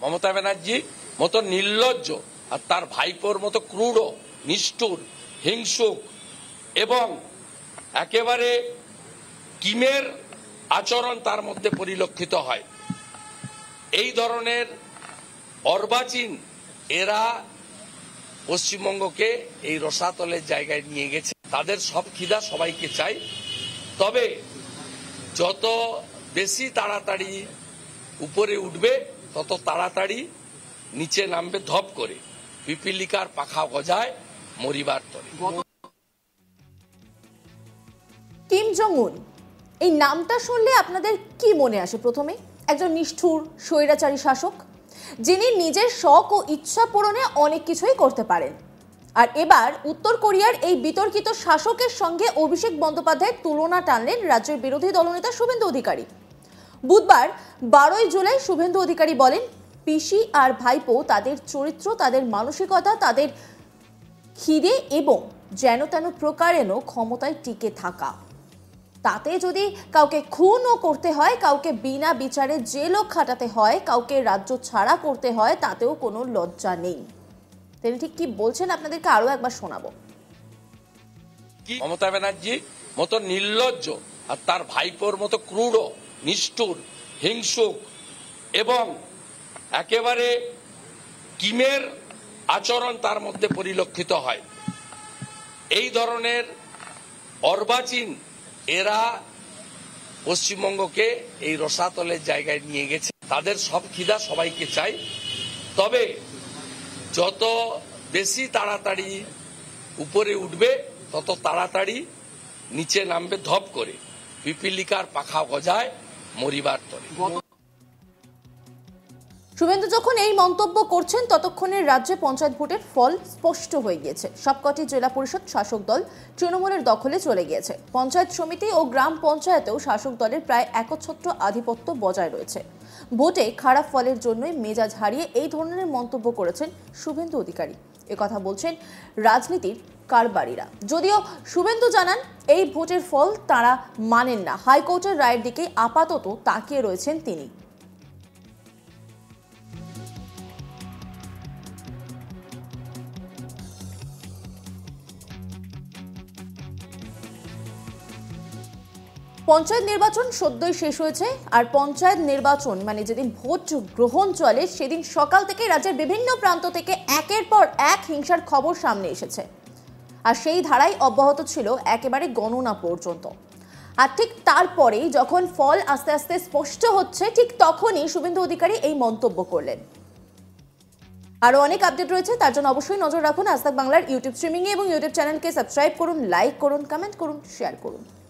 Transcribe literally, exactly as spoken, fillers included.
মমতা ব্যানার্জি মতো নির্লজ্জ আর তার ভাইপোর মতো ক্রূর, নিষ্ঠুর, হিংসুক এবং একেবারে কিমের আচরণ তার মধ্যে পরিলক্ষিত হয়। এই ধরনের অর্বাচীন এরা পশ্চিমবঙ্গকে এই রসাতলের জায়গায় নিয়ে গেছে। তাদের সব খিদা সবাইকে চাই, তবে যত বেশি তাড়াতাড়ি উপরে উঠবে তত তাড়াতাড়ি নিচে নামবে ধপ করে। পিপিলিকার পাখা গজায় মরিবার তরে। কিম জং উন এই নামটা শুনলে আপনাদের কি মনে আসে? প্রথমে একজন নিষ্ঠুর স্বৈরাচারী শাসক, যিনি নিজের শখ ও ইচ্ছা পূরণে অনেক কিছুই করতে পারেন। আর এবার উত্তর কোরিয়ার এই বিতর্কিত শাসকের সঙ্গে অভিষেক বন্দ্যোপাধ্যায়ের তুলনা টানলেন রাজ্যের বিরোধী দলনেতা শুভেন্দু অধিকারী। বুধবার বারোই জুলাই শুভেন্দু অধিকারী বলেন, পিসি আর ভাইপো তাদের চরিত্র, তাদের মানসিকতা, তাদের খিদে এবং যেন তেন প্রকারেণ ক্ষমতায় টিকে থাকা, তাতে যদি কাউকে খুনও করতে হয়, কাউকে বিনা বিচারে জেলও খাটাতে হয়, কাউকে রাজ্য ছাড়া করতে হয়, তাতেও কোনো লজ্জা নেই। তিনি ঠিক কি বলছেন আপনাদেরকে আরো একবার শোনাবো। মমতা ব্যানার্জি মতো নির্লজ্জ আর তার ভাইপোর মতো ক্রূর, নিষ্ঠুর, হিংসুক এবং একেবারে কিমের আচরণ তার মধ্যে পরিলক্ষিত হয়। এই ধরনের অর্বাচীন এরা পশ্চিমবঙ্গকে এই রসাতলের জায়গায় নিয়ে গেছে। তাদের সব খিদা সবাইকে চাই, তবে যত বেশি তাড়াতাড়ি উপরে উঠবে তত তাড়াতাড়ি নিচে নামবে ধপ করে। পিপিলিকার পাখা গজায় মরিবার তরে। শুভেন্দু যখন এই মন্তব্য করছেন ততক্ষণে রাজ্যে পঞ্চায়েত ভোটের ফল স্পষ্ট হয়ে গিয়েছে। সবকটি জেলা পরিষদ শাসক দল তৃণমূলের দখলে চলে গিয়েছে। পঞ্চায়েত সমিতি ও গ্রাম পঞ্চায়েতেও শাসক দলের প্রায় একচ্ছত্র আধিপত্য বজায় রয়েছে। ভোটে খারাপ ফলের জন্যই মেজাজ হারিয়ে এই ধরনের মন্তব্য করেছেন শুভেন্দু অধিকারী। একথা বলছেন রাজনীতির কারবারিরা। যদিও শুভেন্দু জানান এই ভোটের ফল তারা মানেন না, হাইকোর্টের রায়ের দিকে আপাতত তাকিয়ে রয়েছেন তিনি। পঞ্চায়েত নির্বাচন সদ্যই শেষ হয়েছে, আর পঞ্চায়েত নির্বাচন মানে যেদিন ভোট গ্রহণ চলে সেদিন সকাল থেকে রাজ্যের বিভিন্ন প্রান্ত থেকে একের পর এক হিংসার খবর সামনে এসেছে। আর সেই ধারাই অব্যাহত ছিল একেবারে গণনা পর্যন্ত। আর ঠিক তারপরেই যখন ফল আস্তে আস্তে স্পষ্ট হচ্ছে, ঠিক তখনই শুভেন্দু অধিকারী এই মন্তব্য করলেন। আরো অনেক আপডেট রয়েছে, তার জন্য অবশ্যই নজর রাখুন আজ তাক বাংলার ইউটিউব স্ট্রিমিং এবং ইউটিউব চ্যানেলকে সাবস্ক্রাইব করুন, লাইক করুন, কমেন্ট করুন, শেয়ার করুন।